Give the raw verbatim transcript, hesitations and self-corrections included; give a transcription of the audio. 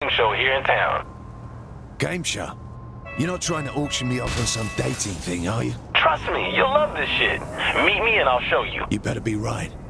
show here in town. Game show? You're not trying to auction me off on some dating thing, are you? Trust me, you'll love this shit. Meet me and I'll show you. You better be right.